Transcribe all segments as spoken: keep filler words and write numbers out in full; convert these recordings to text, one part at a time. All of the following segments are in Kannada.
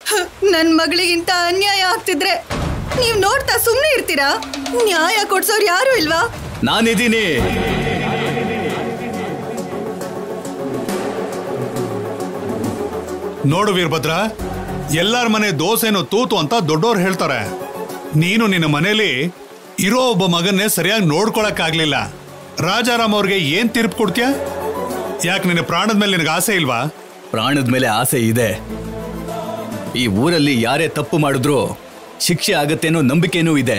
ನನ್ ಮಗಳಿಗಿಂತ ಅನ್ಯಾಯ ಆಗ್ತಿದ್ರೆ ನೀವ್ ನೋಡ್ತಾ ಸುಮ್ನೆ ಇರ್ತೀರಾ? ನ್ಯಾಯ ಕೊಡ್ಸೋರು ಯಾರು ಇಲ್ವಾ? ನಾನಿದ್ದೀನಿ. ನೋಡು ವೀರಭದ್ರ, ಎಲ್ಲರ ಮನೆ ದೋಸೆನೋ ತೂತು ಅಂತ ದೊಡ್ಡೋರು ಹೇಳ್ತಾರೆ. ನೀನು ನಿನ್ನ ಮನೇಲಿ ಇರೋ ಒಬ್ಬ ಮಗನ್ನೇ ಸರಿಯಾಗಿ ನೋಡ್ಕೊಳಕ್ ಆಗ್ಲಿಲ್ಲ. ರಾಜಾರಾಮ್ ಅವ್ರಿಗೆ ಏನ್ ತೀರ್ಪು ಕೊಡ್ತೀಯ? ಯಾಕೆ ನಿನ್ನ ಪ್ರಾಣದ ಮೇಲೆ ನಿನಗೆ ಆಸೆ ಇಲ್ವಾ? ಪ್ರಾಣದ ಮೇಲೆ ಆಸೆ ಇದೆ. ಈ ಊರಲ್ಲಿ ಯಾರೇ ತಪ್ಪು ಮಾಡಿದ್ರು ಶಿಕ್ಷೆ ಆಗತ್ತೇನೋ ನಂಬಿಕೆನೂ ಇದೆ.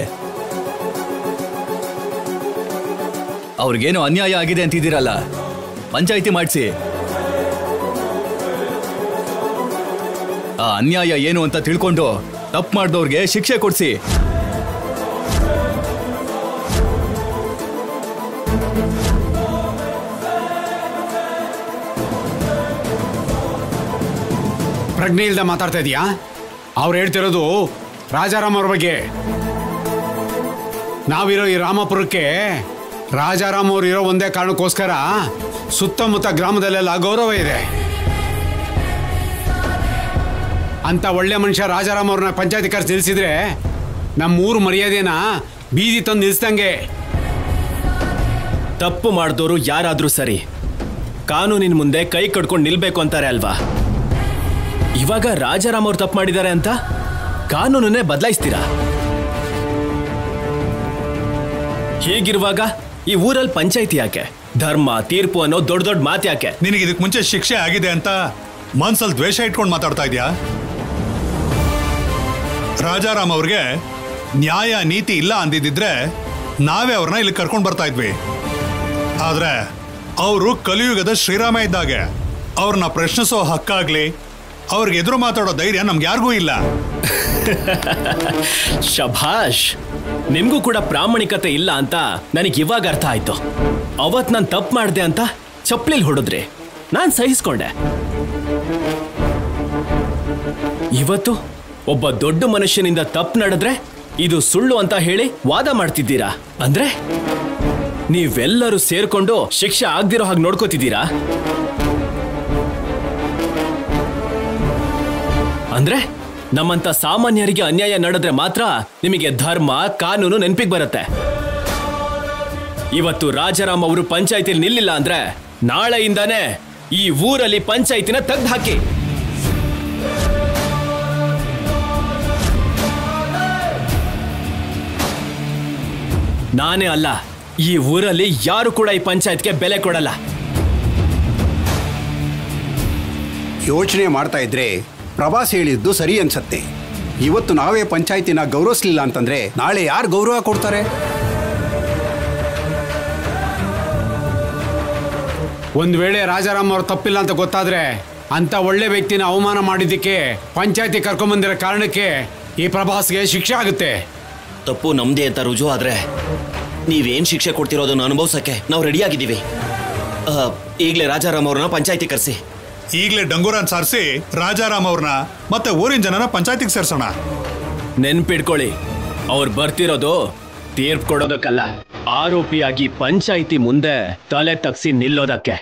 ಅವ್ರಿಗೇನೋ ಅನ್ಯಾಯ ಆಗಿದೆ ಅಂತಿದ್ದೀರಲ್ಲ, ಪಂಚಾಯಿತಿ ಮಾಡಿಸಿ. ಆ ಅನ್ಯಾಯ ಏನು ಅಂತ ತಿಳ್ಕೊಂಡು ತಪ್ಪು ಮಾಡಿದವ್ರಿಗೆ ಶಿಕ್ಷೆ ಕೊಡ್ಸಿ. ಪ್ರಜ್ಞೆ ಇಲ್ದ ಮಾತಾಡ್ತಾ ಇದೀಯಾ? ಅವ್ರು ಹೇಳ್ತಿರೋದು ರಾಜಾರಾಮ್ ಅವ್ರ ಬಗ್ಗೆ. ನಾವಿರೋ ಈ ರಾಮಪುರಕ್ಕೆ ರಾಜಾರಾಮ್ ಅವ್ರು ಇರೋ ಒಂದೇ ಕಾರಣಕ್ಕೋಸ್ಕರ ಸುತ್ತಮುತ್ತ ಗ್ರಾಮದಲ್ಲೆಲ್ಲ ಗೌರವ ಇದೆ. ಅಂತ ಒಳ್ಳೆ ಮನುಷ್ಯ ರಾಜಾರಾಮ್ ಅವ್ರನ್ನ ಪಂಚಾಯತಿ ಕರೆಸಿ ನಿಲ್ಸಿದ್ರೆ ನಮ್ಮೂರು ಮರ್ಯಾದೆನ ಬೀದಿ ತಂದು ನಿಲ್ಸ್ದಂಗೆ. ತಪ್ಪು ಮಾಡಿದವರು ಯಾರಾದ್ರೂ ಸರಿ, ಕಾನೂನಿನ ಮುಂದೆ ಕೈ ಕಟ್ಕೊಂಡು ನಿಲ್ಬೇಕು ಅಂತಾರೆ ಅಲ್ವಾ? ಇವಾಗ ರಾಜಾರಾಮ್ ಅವ್ರು ತಪ್ಪು ಮಾಡಿದ್ದಾರೆ ಅಂತ ಕಾನೂನನ್ನೇ ಬದಲಾಯಿಸ್ತೀರಾ? ಹೀಗಿರುವಾಗ ಈ ಊರಲ್ಲಿ ಪಂಚಾಯಿತಿ ಯಾಕೆ? ಧರ್ಮ ತೀರ್ಪು ಅನ್ನೋ ದೊಡ್ಡ ದೊಡ್ಡ ಮಾತು ಯಾಕೆ? ನಿನಗೆ ಇದಕ್ಕೆ ಮುಂಚೆ ಶಿಕ್ಷೆ ಆಗಿದೆ ಅಂತ ಮನ್ಸಲ್ಲಿ ದ್ವೇಷ ಇಟ್ಕೊಂಡು ಮಾತಾಡ್ತಾ ಇದೀಯಾ? ರಾಜಾರಾಮ್ ಅವ್ರಿಗೆ ನ್ಯಾಯ ನೀತಿ ಇಲ್ಲ ಅಂದಿದ್ದಿದ್ರೆ ನಾವೇ ಅವ್ರನ್ನ ಇಲ್ಲಿ ಕರ್ಕೊಂಡು ಬರ್ತಾ ಇದ್ವಿ. ಆದ್ರೆ ಅವರು ಕಲಿಯುಗದ ಶ್ರೀರಾಮ ಇದ್ದಾಗೆ. ಅವ್ರನ್ನ ಪ್ರಶ್ನಿಸೋ ಹಕ್ಕಾಗ್ಲಿ, ಅವ್ರಿಗೆ ಎದುರು ಮಾತಾಡೋ ಧೈರ್ಯ ನಮ್ಗೆ ಯಾರಿಗೂ ಇಲ್ಲ. ಶಭಾಷ್, ನಿಮ್ಗೂ ಕೂಡ ಪ್ರಾಮಾಣಿಕತೆ ಇಲ್ಲ ಅಂತ ನನಗೆ ಇವಾಗ ಅರ್ಥ ಆಯ್ತು. ಅವತ್ ನಾನು ತಪ್ಪು ಮಾಡಿದೆ ಅಂತ ಚಪ್ಪಲಿಲ್ ಹೊಡೆದ್ರಿ, ನಾನು ಸಹಿಸ್ಕೊಂಡೆ. ಇವತ್ತು ಒಬ್ಬ ದೊಡ್ಡ ಮನುಷ್ಯನಿಂದ ತಪ್ಪು ನಡೆದ್ರೆ ಇದು ಸುಳ್ಳು ಅಂತ ಹೇಳಿ ವಾದ ಮಾಡ್ತಿದ್ದೀರಾ? ಅಂದ್ರೆ ನೀವೆಲ್ಲರೂ ಸೇರ್ಕೊಂಡು ಶಿಕ್ಷೆ ಆಗ್ದಿರೋ ಹಾಗೆ ನೋಡ್ಕೋತಿದ್ದೀರಾ? ಅಂದ್ರೆ ನಮ್ಮಂತ ಸಾಮಾನ್ಯರಿಗೆ ಅನ್ಯಾಯ ನಡೆದ್ರೆ ಮಾತ್ರ ನಿಮಗೆ ಧರ್ಮ ಕಾನೂನು ನೆನಪಿಗೆ ಬರುತ್ತೆ. ಇವತ್ತು ರಾಜಾರಾಮ್ ಅವರು ಪಂಚಾಯಿತಿಯಲ್ಲಿ ನಿಲ್ಲಿಲ್ಲ ಅಂದ್ರೆ ನಾಳೆಯಿಂದಾನೇ ಈ ಊರಲ್ಲಿ ಪಂಚಾಯಿತಿನ ತೆಗೆದು ಹಾಕಿ. ನಾನೇ ಅಲ್ಲ, ಈ ಊರಲ್ಲಿ ಯಾರು ಕೂಡ ಈ ಪಂಚಾಯತ್ಗೆ ಬೆಲೆ ಕೊಡಲ್ಲ. ಯೋಚನೆ ಮಾಡ್ತಾ ಇದ್ರೆ ಪ್ರಭಾಸ್ ಹೇಳಿದ್ದು ಸರಿ ಅನ್ಸತ್ತೆ. ಇವತ್ತು ನಾವೇ ಪಂಚಾಯತಿನ ಗೌರವಿಸಲಿಲ್ಲ ಅಂತಂದ್ರೆ ನಾಳೆ ಯಾರು ಗೌರವ ಕೊಡ್ತಾರೆ? ಒಂದ್ ವೇಳೆ ರಾಜಾರಾಮ್ ಅವ್ರು ತಪ್ಪಿಲ್ಲ ಅಂತ ಗೊತ್ತಾದ್ರೆ ಅಂತ ಒಳ್ಳೆ ವ್ಯಕ್ತಿನ ಅವಮಾನ ಮಾಡಿದ್ದಕ್ಕೆ ಪಂಚಾಯತಿ ಕರ್ಕೊಂಬಂದಿರೋ ಕಾರಣಕ್ಕೆ ಈ ಪ್ರಭಾಸ್ಗೆ ಶಿಕ್ಷೆ ಆಗುತ್ತೆ. ತಪ್ಪು ನಮ್ದೇ ಅಂತ ರುಜು ಆದ್ರೆ ನೀವೇನ್ ಶಿಕ್ಷೆ ಕೊಡ್ತಿರೋದನ್ನ ಅನುಭವಿಸಕ್ಕೆ ನಾವು ರೆಡಿಯಾಗಿದ್ದೀವಿ. ಈಗಲೇ ರಾಜಾರಾಮ್ ಅವ್ರನ್ನ ಪಂಚಾಯತಿ ಕರೆಸಿ. ಈಗಲೇ ಡಂಗೂರನ್ ಸಾರಿಸಿ ರಾಜಾರಾಮ್ ಅವ್ರನ್ನ ಮತ್ತೆ ಊರಿನ ಜನನ ಪಂಚಾಯತಿಗೆ ಸೇರ್ಸೋಣ. ನೆನ್ಪಿಡ್ಕೊಳ್ಳಿ, ಅವ್ರು ಬರ್ತಿರೋದು ತೀರ್ಪು ಕೊಡೋದಕ್ಕಲ್ಲ, ಆರೋಪಿಯಾಗಿ ಪಂಚಾಯಿತಿ ಮುಂದೆ ತಲೆ ತಗ್ಸಿ ನಿಲ್ಲೋದಕ್ಕೆ.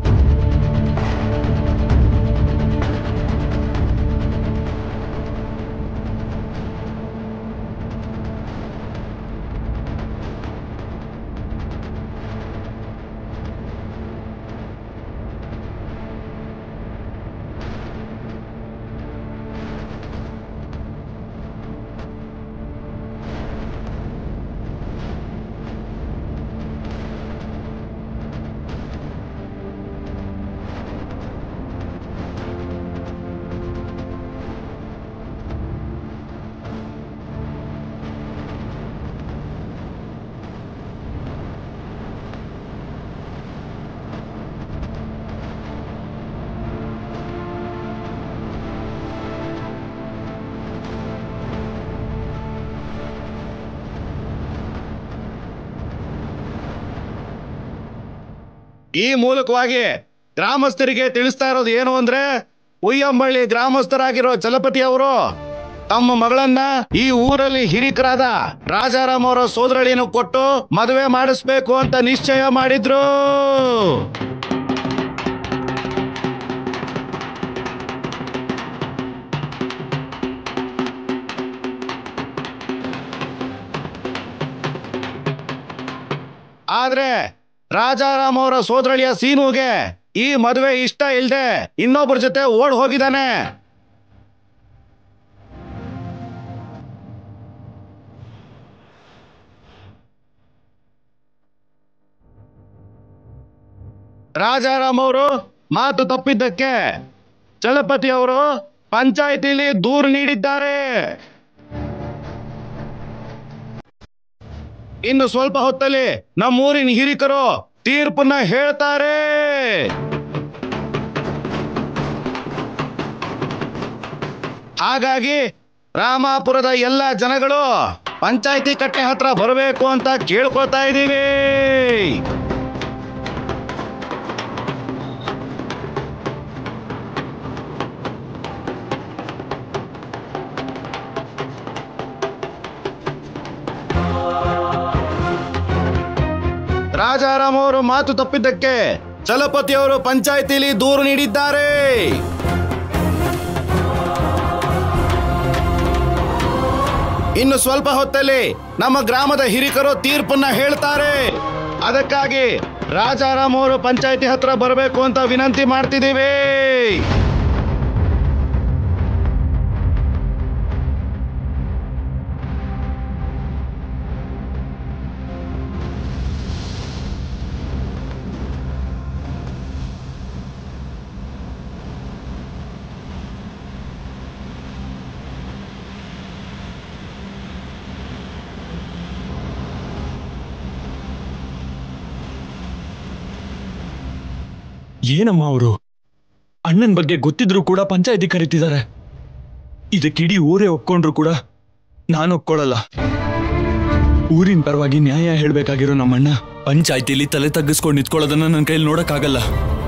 ಈ ಮೂಲಕವಾಗಿ ಗ್ರಾಮಸ್ಥರಿಗೆ ತಿಳಿಸ್ತಾ ಇರೋದು ಏನು ಅಂದ್ರೆ, ಉಯ್ಯಂಬಳ್ಳಿ ಗ್ರಾಮಸ್ಥರಾಗಿರೋ ಚಲಪತಿ ಅವರು ತಮ್ಮ ಮಗಳನ್ನ ಈ ಊರಲ್ಲಿ ಹಿರಿಕರಾದ ರಾಜಾರಾಮ್ ಅವರ ಸೋದರಳಿಯನ್ನು ಕೊಟ್ಟು ಮದುವೆ ಮಾಡಿಸ್ಬೇಕು ಅಂತ ನಿಶ್ಚಯ ಮಾಡಿದ್ರು. ಆದ್ರೆ ರಾಜಾರಾಮ್ ಅವರ ಸೋದರಳಿಯ ಸೀನುಗೆ ಈ ಮದುವೆ ಇಷ್ಟ ಇಲ್ದೆ ಇನ್ನೊಬ್ಬರ ಜೊತೆ ಓಡ್ ಹೋಗಿದ್ದಾನೆ. ರಾಜಾರಾಮ್ ಅವರು ಮಾತು ತಪ್ಪಿದ್ದಕ್ಕೆ ಚಲಪತಿ ಅವರು ಪಂಚಾಯಿತಿಲಿ ದೂರು ನೀಡಿದ್ದಾರೆ. ಇನ್ನು ಸ್ವಲ್ಪ ಹೊತ್ತಲ್ಲಿ ನಮ್ಮೂರಿನ ಹಿರಿಕರು ತೀರ್ಪನ್ನ ಹೇಳ್ತಾರೆ. ಹಾಗಾಗಿ ರಾಮಾಪುರದ ಎಲ್ಲ ಜನಗಳು ಪಂಚಾಯಿತಿ ಕಟ್ಟೆ ಹತ್ರ ಬರಬೇಕು ಅಂತ ಕೇಳ್ಕೊತಾ ಇದ್ದೀವಿ. ರಾಜಾರಾಮ್ ಅವರು ಮಾತು ತಪ್ಪಿದ್ದಕ್ಕೆ ಚಲಪತಿ ಅವರು ಪಂಚಾಯಿತಿಲಿ ದೂರು ನೀಡಿದ್ದಾರೆ. ಇನ್ನು ಸ್ವಲ್ಪ ಹೊತ್ತಲ್ಲಿ ನಮ್ಮ ಗ್ರಾಮದ ಹಿರಿಕರು ತೀರ್ಪನ್ನ ಹೇಳ್ತಾರೆ. ಅದಕ್ಕಾಗಿ ರಾಜಾರಾಮ್ ಅವರು ಪಂಚಾಯಿತಿ ಹತ್ರ ಬರಬೇಕು ಅಂತ ವಿನಂತಿ ಮಾಡ್ತಿದ್ದೀವಿ. ಏನಮ್ಮ ಅವರು ಅಣ್ಣನ ಬಗ್ಗೆ ಗೊತ್ತಿದ್ರು ಕೂಡ ಪಂಚಾಯಿತಿ ಕರೀತಿದ್ದಾರೆ. ಇದಕ್ಕಿಡೀ ಊರೇ ಒಪ್ಕೊಂಡ್ರು ಕೂಡ ನಾನು ಒಪ್ಕೊಳ್ಳಲ್ಲ. ಊರಿನ ಪರವಾಗಿ ನ್ಯಾಯ ಹೇಳ್ಬೇಕಾಗಿರೋ ನಮ್ಮಣ್ಣ ಪಂಚಾಯಿತಿಲಿ ತಲೆ ತಗ್ಗಿಸ್ಕೊಂಡು ನಿಂತ್ಕೊಳ್ಳೋದನ್ನ ನನ್ನ ಕೈಲಿ ನೋಡಕ್ಕಾಗಲ್ಲ.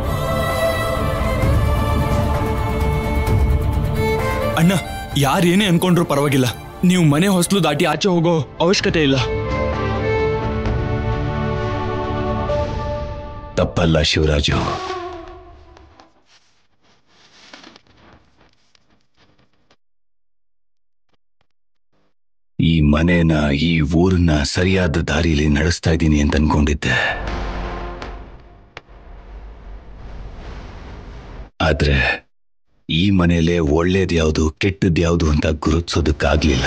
ಅಣ್ಣ ಯಾರೇನೇ ಅನ್ಕೊಂಡ್ರು ಪರವಾಗಿಲ್ಲ, ನೀವು ಮನೆ ಹೊಸಲು ದಾಟಿ ಆಚೆ ಹೋಗೋ ಅವಶ್ಯಕತೆ ಇಲ್ಲ. ತಪ್ಪಲ್ಲ ಶಿವರಾಜು. ಈ ಮನೇನ ಈ ಊರನ್ನ ಸರಿಯಾದ ದಾರಿಯಲ್ಲಿ ನಡೆಸ್ತಾ ಇದ್ದೀನಿ ಅಂತ ಅನ್ಕೊಂಡಿದ್ದೆ. ಆದ್ರೆ ಈ ಮನೇಲೆ ಒಳ್ಳೇದು ಯಾವುದು ಕೆಟ್ಟದ್ದು ಯಾವುದು ಅಂತ ಗುರುತಿಸೋದಕ್ಕಾಗ್ಲಿಲ್ಲ.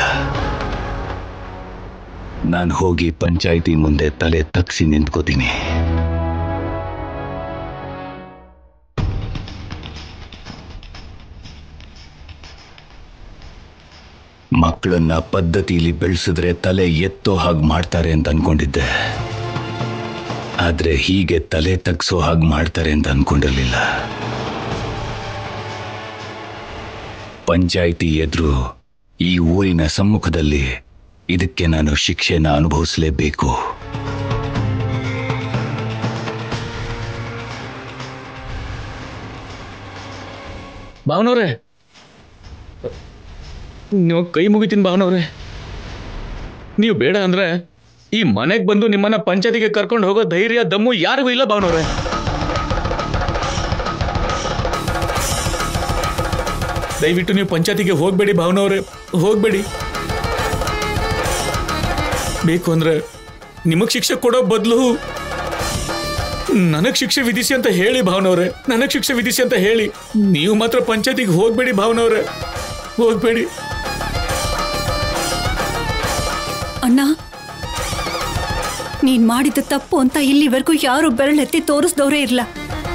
ನಾನು ಹೋಗಿ ಪಂಚಾಯಿತಿ ಮುಂದೆ ತಲೆ ತಗ್ಸಿ ನಿಂತ್ಕೋತೀನಿ. ಮಕ್ಕಳನ್ನ ಪದ್ಧತಿಯಲ್ಲಿ ಬೆಳೆಸಿದ್ರೆ ತಲೆ ಎತ್ತೋ ಹಾಗೆ ಮಾಡ್ತಾರೆ ಅಂತ ಅನ್ಕೊಂಡಿದ್ದೆ. ಆದ್ರೆ ಹೀಗೆ ತಲೆ ತಗ್ಸೋ ಹಾಗೆ ಮಾಡ್ತಾರೆ ಅಂತ ಅನ್ಕೊಂಡಿರ್ಲಿಲ್ಲ. ಪಂಚಾಯಿತಿ ಎದುರು ಈ ಊರಿನ ಸಮ್ಮುಖದಲ್ಲಿ ಇದಕ್ಕೆ ನಾನು ಶಿಕ್ಷೆನ ಅನುಭವಿಸಲೇಬೇಕು. ಭಾವನವ್ರೆ, ನೀವು ಕೈ ಮುಗಿತೀನಿ ಭಾವನವ್ರೆ. ನೀವು ಬೇಡ ಅಂದ್ರೆ ಈ ಮನೆಗೆ ಬಂದು ನಿಮ್ಮನ್ನ ಪಂಚಾಯತಿಗೆ ಕರ್ಕೊಂಡು ಹೋಗೋ ಧೈರ್ಯ ದಮ್ಮು ಯಾರಿಗೂ ಇಲ್ಲ ಭಾವನವ್ರೆ. ದಯವಿಟ್ಟು ನೀವು ಪಂಚಾಯತಿಗೆ ಹೋಗ್ಬೇಡಿ ಭಾವನವ್ರೆ, ಹೋಗ್ಬೇಡಿ. ಬೇಕು ಅಂದ್ರೆ ನಿಮಗ್ ಶಿಕ್ಷೆ ಕೊಡೋ ಬದಲು ನನಗ್ ಶಿಕ್ಷೆ ವಿಧಿಸಿ ಅಂತ ಹೇಳಿ ಭಾವನವ್ರೆ, ನನಗ್ ಶಿಕ್ಷೆ ವಿಧಿಸಿ ಅಂತ ಹೇಳಿ. ನೀವು ಮಾತ್ರ ಪಂಚಾಯತಿಗೆ ಹೋಗ್ಬೇಡಿ ಭಾವನವ್ರೆ, ಹೋಗ್ಬೇಡಿ. ಅಣ್ಣ, ನೀನ್ ಮಾಡಿದ ತಪ್ಪು ಅಂತ ಇಲ್ಲಿವರೆಗೂ ಯಾರು ಬೆರಳೆತ್ತಿ ತೋರಿಸ್ದವ್ರೇ ಇರ್ಲ.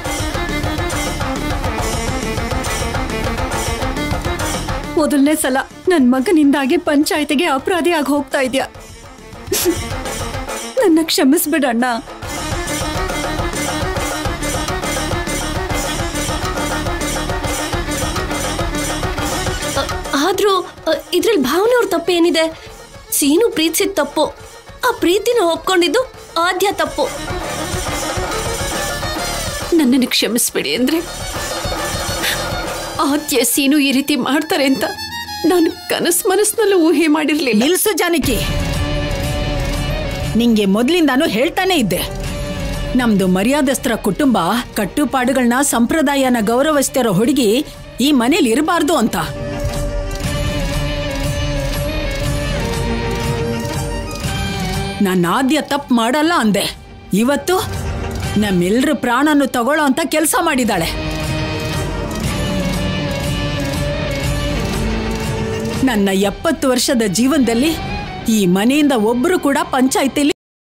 ಮೊದಲನೇ ಸಲ ನನ್ ಮಗನಿಂದಾಗಿ ಪಂಚಾಯತಿಗೆ ಅಪರಾಧಿ ಆಗಿ ಹೋಗ್ತಾ ಇದ್ಯಾ. ನನ್ನ ಕ್ಷಮಿಸ್ಬಿಡಣ್ಣ. ಆದ್ರೂ ಇದ್ರಲ್ಲಿ ಭಾವನವ್ರ ತಪ್ಪೇನಿದೆ? ಸೀನು ಪ್ರೀತಿಸಿದ ತಪ್ಪು, ಆ ಪ್ರೀತಿನ ಒಪ್ಕೊಂಡಿದ್ದು ಆದ್ಯ ತಪ್ಪು. ನನ್ನನ್ನು ಕ್ಷಮಿಸ್ಬಿಡಿ ಅಂದ್ರೆ ಆದ್ಯ ಸೀನು ಈ ರೀತಿ ಮಾಡ್ತಾರೆ ಅಂತ ನಾನು ಕನಸು ಮನಸ್ಸಿನಲ್ಲೂ ಊಹೆ ಮಾಡಿರ್ಲಿಲ್ಲ. ನಿಲ್ಸು ಜಾನಕಿ, ನಿಂಗೆ ಮೊದ್ಲಿಂದಾನು ಹೇಳ್ತಾನೆ ಇದ್ದೆ, ನಮ್ದು ಮರ್ಯಾದಸ್ತರ ಕುಟುಂಬ ಕಟ್ಟುಪಾಡುಗಳನ್ನ ಸಂಪ್ರದಾಯನ ಗೌರವಿಸ್ತಿರೋ ಹುಡುಗಿ ಈ ಮನೇಲಿ ಇರಬಾರ್ದು ಅಂತ. ನಾನು ಆದ್ಯ ತಪ್ಪು ಮಾಡಲ್ಲ ಅಂದೆ, ಇವತ್ತು ನಮ್ಮೆಲ್ರ ಪ್ರಾಣನ್ನು ತಗೊಳ್ಳೋ ಅಂತ ಕೆಲಸ ಮಾಡಿದಾಳೆ. ನನ್ನ ಎಪ್ಪತ್ತು ವರ್ಷದ ಜೀವನದಲ್ಲಿ ಈ ಮನೆಯಿಂದ ಒಬ್ರು ಕೂಡ ಪಂಚಾಯ್ತಿಲಿ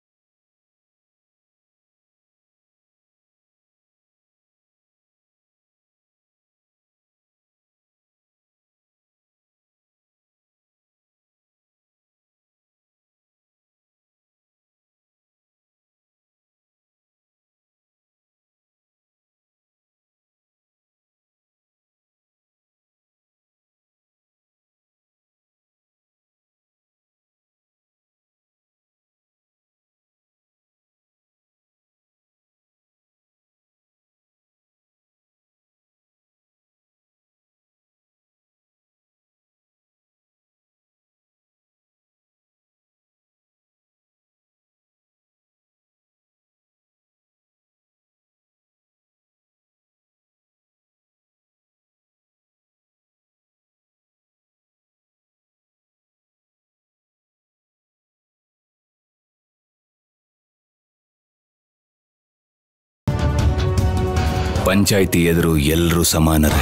ಪಂಚಾಯಿತಿ ಎದುರು ಎಲ್ಲರೂ ಸಮಾನರೇ.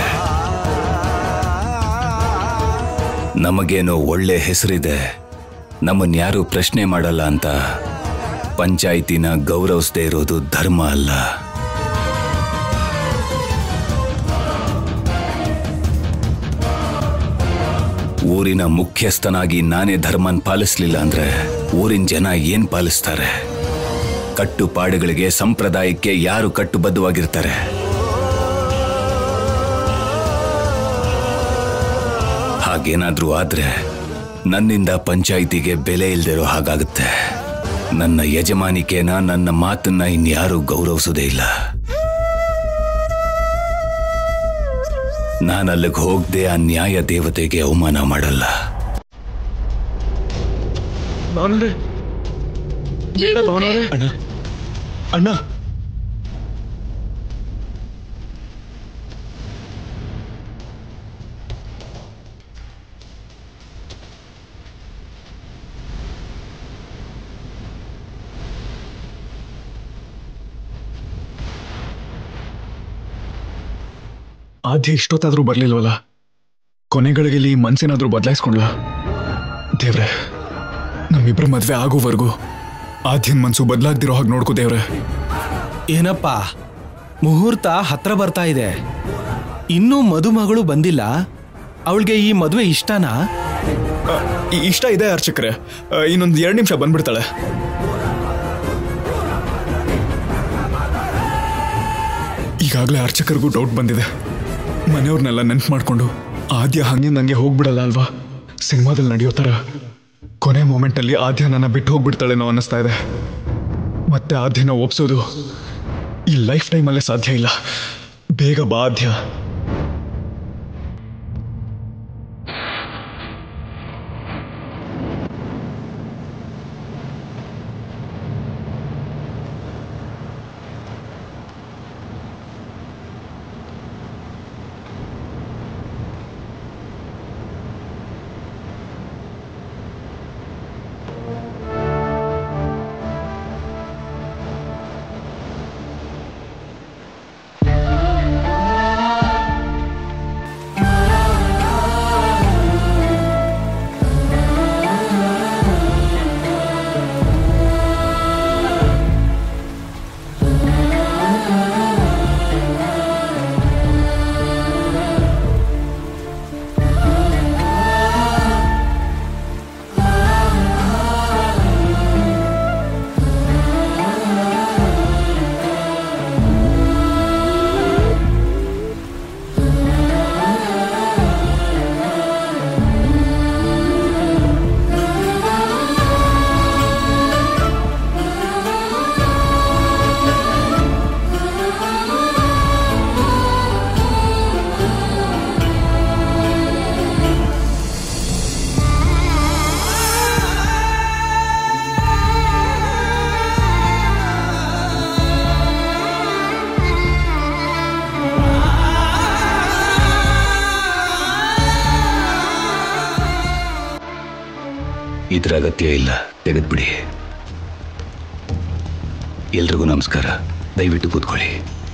ನಮಗೇನೋ ಒಳ್ಳೆ ಹೆಸರಿದೆ, ನಮ್ಮನ್ಯಾರು ಪ್ರಶ್ನೆ ಮಾಡಲ್ಲ ಅಂತ ಪಂಚಾಯಿತಿನ ಗೌರವಿಸದೇ ಇರೋದು ಧರ್ಮ ಅಲ್ಲ. ಊರಿನ ಮುಖ್ಯಸ್ಥನಾಗಿ ನಾನೇ ಧರ್ಮನ್ ಪಾಲಿಸ್ಲಿಲ್ಲ ಅಂದ್ರೆ ಊರಿನ ಜನ ಏನ್ ಪಾಲಿಸ್ತಾರೆ? ಕಟ್ಟುಪಾಡುಗಳಿಗೆ ಸಂಪ್ರದಾಯಕ್ಕೆ ಯಾರು ಕಟ್ಟುಬದ್ಧವಾಗಿರ್ತಾರೆ? ಹಾಗೇನಾದ್ರೂ ಆದ್ರೆ ನನ್ನಿಂದ ಪಂಚಾಯಿತಿಗೆ ಬೆಲೆ ಇಲ್ದಿರೋ ಹಾಗಾಗುತ್ತೆ. ನನ್ನ ಯಜಮಾನಿಕೆನ, ನನ್ನ ಮಾತನ್ನ ಇನ್ಯಾರೂ ಗೌರವಿಸೋದೇ ಇಲ್ಲ. ನಾನಲ್ಲಿಗೆ ಹೋಗದೆ ಆ ನ್ಯಾಯ ದೇವತೆಗೆ ಅವಮಾನ ಮಾಡಲ್ಲ. ಅಣ್ಣ ಅಣ್ಣ ಆದ್ಯ ಇಷ್ಟೊತ್ತಾದ್ರೂ ಬರ್ಲಿಲ್ವಲ್ಲ? ಕೊನೆಗಳಿಗೆಲ್ಲಿ ಮನ್ಸೇನಾದ್ರೂ ಬದಲಾಯಿಸ್ಕೊಂಡ್ಲ? ದೇವ್ರೆ, ನಮ್ಮಿಬ್ರ ಮದ್ವೆ ಆಗೋವರೆಗೂ ಆದ್ಯನ್ ಮನ್ಸು ಬದಲಾಗ್ದಿರೋ ಹಾಗೆ ನೋಡ್ಕೋ ದೇವ್ರೆ. ಏನಪ್ಪ, ಮುಹೂರ್ತ ಹತ್ರ ಬರ್ತಾ ಇದೆ, ಇನ್ನೂ ಮದುಮಗಳು ಬಂದಿಲ್ಲ. ಅವಳಿಗೆ ಈ ಮದುವೆ ಇಷ್ಟನಾ? ಇಷ್ಟ ಇದೆ ಅರ್ಚಕ್ರೆ, ಇನ್ನೊಂದು ಎರಡು ನಿಮಿಷ ಬಂದ್ಬಿಡ್ತಾಳೆ. ಈಗಾಗಲೇ ಅರ್ಚಕರಿಗೂ ಡೌಟ್ ಬಂದಿದೆ. ಮನೆಯವ್ರನ್ನೆಲ್ಲ ನೆನ್ಪು ಮಾಡ್ಕೊಂಡು ಆದ್ಯ ಹಂಗೆ ನಂಗೆ ಹೋಗ್ಬಿಡಲ್ಲ ಅಲ್ವಾ? ಸಿನಿಮಾದಲ್ಲಿ ನಡೆಯೋ ಥರ ಕೊನೆ ಮೂಮೆಂಟಲ್ಲಿ ಆದ್ಯ ನನ್ನ ಬಿಟ್ಟು ಹೋಗ್ಬಿಡ್ತಾಳೇನೋ ಅನ್ನಿಸ್ತಾ ಇದೆ. ಮತ್ತೆ ಆದ್ಯನ ಒಪ್ಸೋದು ಈ ಲೈಫ್ ಟೈಮಲ್ಲೇ ಸಾಧ್ಯ ಇಲ್ಲ. ಬೇಗ ಬಾ ಆದ್ಯ. ಇದ್ರ ಅಗತ್ಯ ಇಲ್ಲ, ತೆಗೆದ್ಬಿಡಿ. ಎಲ್ರಿಗೂ ನಮಸ್ಕಾರ. ದಯವಿಟ್ಟು ಕೂತ್ಕೊಳ್ಳಿ.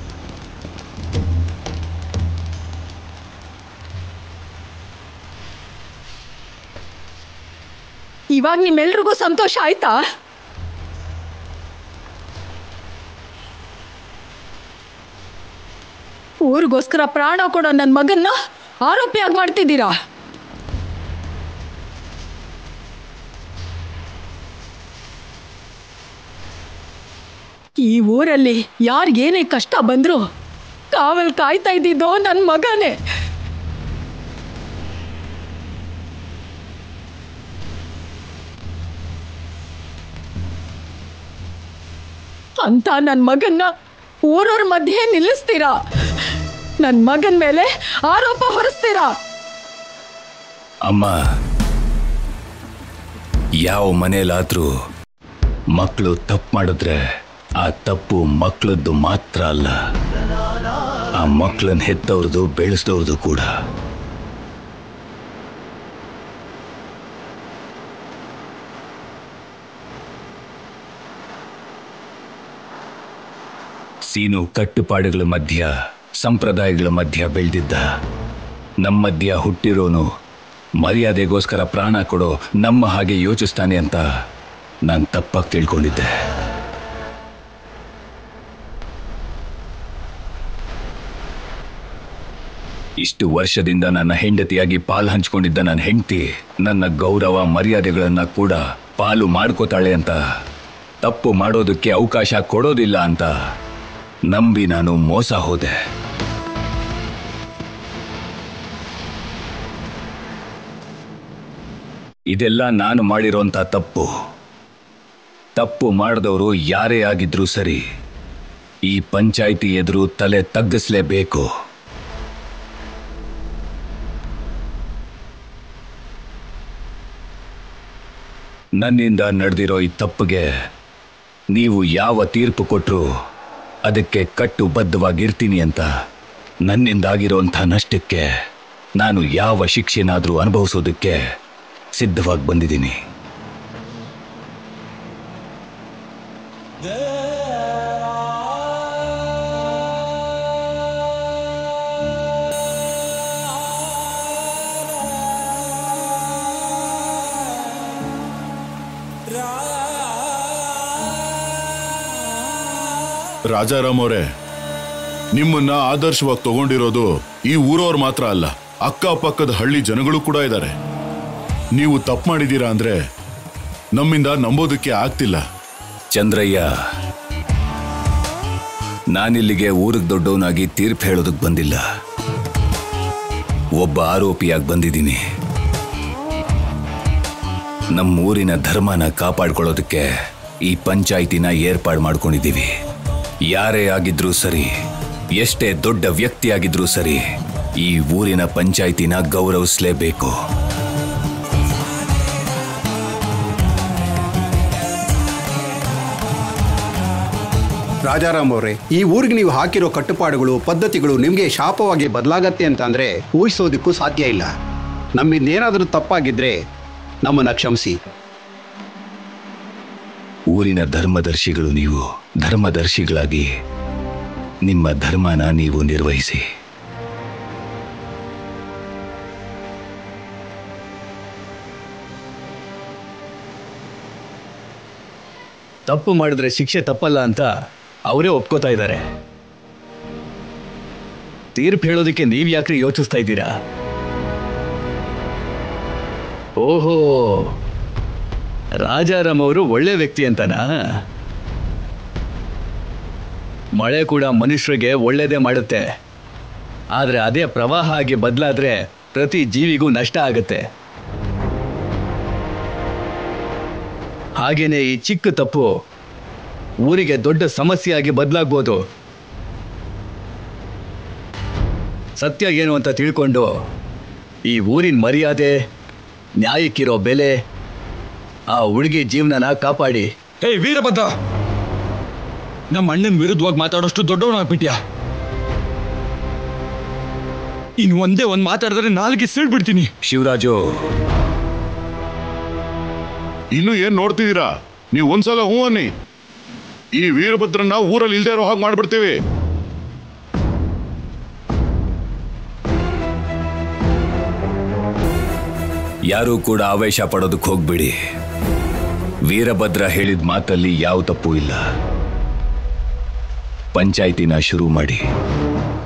ಇವಾಗ ನಿಮ್ಮೆಲ್ರಿಗೂ ಸಂತೋಷ ಆಯ್ತಾ? ಊರಿಗೋಸ್ಕರ ಪ್ರಾಣ ಕೊಡೋ ನನ್ನ ಮಗನ್ನ ಆರೋಪಿಯಾಗಿ ಮಾಡ್ತಿದ್ದೀರಾ. ಈ ಊರಲ್ಲಿ ಯಾರಿಗೇನೇ ಕಷ್ಟ ಬಂದ್ರು ಕಾವಲ್ ಕಾಯ್ತಾ ಇದ್ದಿದ್ದೋ ನನ್ನ ಮಗನೇ. ಅಂತ ನನ್ನ ಮಗನ್ನ ಊರವ್ರ ಮಧ್ಯೆ ನಿಲ್ಲಿಸ್ತೀರಾ? ನನ್ನ ಮಗನ ಮೇಲೆ ಆರೋಪ ಹೊರಿಸ್ತೀರಾ? ಅಮ್ಮ, ಯಾವ ಮನೇಲಾದ್ರೂ ಮಕ್ಕಳು ತಪ್ಪು ಮಾಡಿದ್ರೆ ಆ ತಪ್ಪು ಮಕ್ಕಳದ್ದು ಮಾತ್ರ ಅಲ್ಲ, ಆ ಮಕ್ಕಳನ್ನ ಹೆತ್ತವ್ರದ್ದು ಬೆಳೆಸಿದವ್ರದ್ದು ಕೂಡ. ಸೀನು ಕಟ್ಟುಪಾಡುಗಳ ಮಧ್ಯ, ಸಂಪ್ರದಾಯಗಳ ಮಧ್ಯ ಬೆಳೆದಿದ್ದ. ನಮ್ಮ ಮಧ್ಯ ಹುಟ್ಟಿರೋನು ಮರ್ಯಾದೆಗೋಸ್ಕರ ಪ್ರಾಣ ಕೊಡೋ ನಮ್ಮ ಹಾಗೆ ಯೋಚಿಸ್ತಾನೆ ಅಂತ ನಾನು ತಪ್ಪಾಗಿ ತಿಳ್ಕೊಂಡಿದ್ದೆ. ಇಷ್ಟು ವರ್ಷದಿಂದ ನನ್ನ ಹೆಂಡತಿಯಾಗಿ ಪಾಲು ಹಂಚ್ಕೊಂಡಿದ್ದ ನನ್ನ ಹೆಂಡತಿ ನನ್ನ ಗೌರವ ಮರ್ಯಾದೆಗಳನ್ನ ಕೂಡ ಪಾಲು ಮಾಡ್ಕೋತಾಳೆ ಅಂತ, ತಪ್ಪು ಮಾಡೋದಕ್ಕೆ ಅವಕಾಶ ಕೊಡೋದಿಲ್ಲ ಅಂತ ನಂಬಿ ನಾನು ಮೋಸ ಹೋದೆ. ಇದೆಲ್ಲ ನಾನು ಮಾಡಿರೋಂಥ ತಪ್ಪು. ತಪ್ಪು ಮಾಡಿದವರು ಯಾರೇ ಆಗಿದ್ರೂ ಸರಿ, ಈ ಪಂಚಾಯಿತಿ ಎದುರು ತಲೆ ತಗ್ಗಿಸ್ಲೇಬೇಕು. ನನ್ನಿಂದ ನಡೆದಿರೋ ಈ ತಪ್ಪಿಗೆ ನೀವು ಯಾವ ತೀರ್ಪು ಕೊಟ್ಟರು ಅದಕ್ಕೆ ಕಟ್ಟುಬದ್ಧವಾಗಿರ್ತೀನಿ ಅಂತ, ನನ್ನಿಂದಾಗಿರೋಂಥ ನಷ್ಟಕ್ಕೆ ನಾನು ಯಾವ ಶಿಕ್ಷೆನಾದರೂ ಅನುಭವಿಸೋದಕ್ಕೆ ಸಿದ್ಧವಾಗಿ ಬಂದಿದ್ದೀನಿ. ರಾಜಾರಾಮ್ ಅವರೇ, ನಿಮ್ಮನ್ನ ಆದರ್ಶವಾಗಿ ತಗೊಂಡಿರೋದು ಈ ಊರವ್ರು ಮಾತ್ರ ಅಲ್ಲ, ಅಕ್ಕಪಕ್ಕದ ಹಳ್ಳಿ ಜನಗಳು ಕೂಡ ಇದ್ದಾರೆ. ನೀವು ತಪ್ಪು ಮಾಡಿದ್ದೀರಾ ಅಂದ್ರೆ ನಮ್ಮಿಂದ ನಂಬೋದಕ್ಕೆ ಆಗ್ತಿಲ್ಲ. ಚಂದ್ರಯ್ಯ, ನಾನಿಲ್ಲಿಗೆ ಊರಿಗೆ ದೊಡ್ಡವನಾಗಿ ತೀರ್ಪು ಹೇಳೋದಕ್ಕೆ ಬಂದಿಲ್ಲ, ಒಬ್ಬ ಆರೋಪಿಯಾಗಿ ಬಂದಿದ್ದೀನಿ. ನಮ್ಮ ಊರಿನ ಧರ್ಮನ ಕಾಪಾಡ್ಕೊಳ್ಳೋದಕ್ಕೆ ಈ ಪಂಚಾಯಿತಿನ ಏರ್ಪಾಡು ಮಾಡ್ಕೊಂಡಿದ್ದೀವಿ. ಯಾರೇ ಆಗಿದ್ರೂ ಸರಿ, ಎಷ್ಟೇ ದೊಡ್ಡ ವ್ಯಕ್ತಿಯಾಗಿದ್ರೂ ಸರಿ, ಈ ಊರಿನ ಪಂಚಾಯಿತಿನ ಗೌರವಿಸಲೇಬೇಕು. ರಾಜಾರಾಮ್ ಅವರೇ, ಈ ಊರಿಗೆ ನೀವು ಹಾಕಿರೋ ಕಟ್ಟುಪಾಡುಗಳು ಪದ್ಧತಿಗಳು ನಿಮಗೆ ಶಾಪವಾಗಿ ಬದಲಾಗತ್ತೆ ಅಂತ ಅಂದ್ರೆ ಊಹಿಸೋದಕ್ಕೂ ಸಾಧ್ಯ ಇಲ್ಲ. ನಮ್ಮಿಂದ ಏನಾದರೂ ತಪ್ಪಾಗಿದ್ರೆ ನಮ್ಮನ್ನ ಕ್ಷಮಿಸಿ. ಊರಿನ ಧರ್ಮದರ್ಶಿಗಳು ನೀವು. ಧರ್ಮದರ್ಶಿಗಳಾಗಿ ನಿಮ್ಮ ಧರ್ಮನ ನೀವು ನಿರ್ವಹಿಸಿ. ತಪ್ಪು ಮಾಡಿದ್ರೆ ಶಿಕ್ಷೆ ತಪ್ಪಲ್ಲ ಅಂತ ಅವರೇ ಒಪ್ಕೋತಾ ಇದ್ದಾರೆ. ತೀರ್ಪು ಹೇಳೋದಕ್ಕೆ ನೀವ್ ಯಾಕ್ರಿ ಯೋಚಿಸ್ತಾ ಇದ್ದೀರಾ? ಓಹೋ, ರಾಜಾರಾಮ್ ಅವರು ಒಳ್ಳೆ ವ್ಯಕ್ತಿ ಅಂತನಾ? ಮಳೆ ಕೂಡ ಮನುಷ್ಯರಿಗೆ ಒಳ್ಳೇದೇ ಮಾಡುತ್ತೆ, ಆದರೆ ಅದೇ ಪ್ರವಾಹ ಆಗಿ ಬದಲಾದ್ರೆ ಪ್ರತಿ ಜೀವಿಗೂ ನಷ್ಟ ಆಗುತ್ತೆ. ಹಾಗೇನೆ ಈ ಚಿಕ್ಕ ತಪ್ಪು ಊರಿಗೆ ದೊಡ್ಡ ಸಮಸ್ಯೆಯಾಗಿ ಬದಲಾಗ್ಬೋದು. ಸತ್ಯ ಏನು ಅಂತ ತಿಳ್ಕೊಂಡು ಈ ಊರಿನ ಮರ್ಯಾದೆ, ನ್ಯಾಯಕ್ಕಿರೋ ಬೆಲೆ, ಆ ಹುಡುಗಿ ಜೀವನನ ಕಾಪಾಡಿ. ಹೇ ವೀರಭದ್ರ, ನಮ್ಮ ಅಣ್ಣನ ವಿರುದ್ಧವಾಗಿ ಮಾತಾಡೋಷ್ಟು ದೊಡ್ಡವನಾಗ್ಬಿಟ್ಯಾ? ಇನ್ನು ಒಂದೇ ಒಂದು ಮಾತಾಡಿದ್ರೆ ನಾಲ್ಗೆ ಸಿಡ್ಬಿಡ್ತೀನಿ. ಶಿವರಾಜು, ಇನ್ನು ಏನ್ ನೋಡ್ತಿದ್ದೀರಾ? ನೀವು ಒಂದ್ಸಲ ಹೂ ಅನ್ನಿ. ಈ ವೀರಭದ್ರನ್ನ ಊರಲ್ಲಿ ಇಲ್ದೇ ಇರೋ ಹಾಗೆ ಮಾಡ್ಬಿಡ್ತೀವಿ. ಯಾರೂ ಕೂಡ ಆವೇಶ ಪಡೋದಕ್ಕೆ ಹೋಗ್ಬಿಡಿ. ವೀರಭದ್ರ ಹೇಳಿದ ಮಾತಲ್ಲಿ ಯಾವ ತಪ್ಪು ಇಲ್ಲ. ಪಂಚಾಯಿತಿನ ಶುರು ಮಾಡಿ.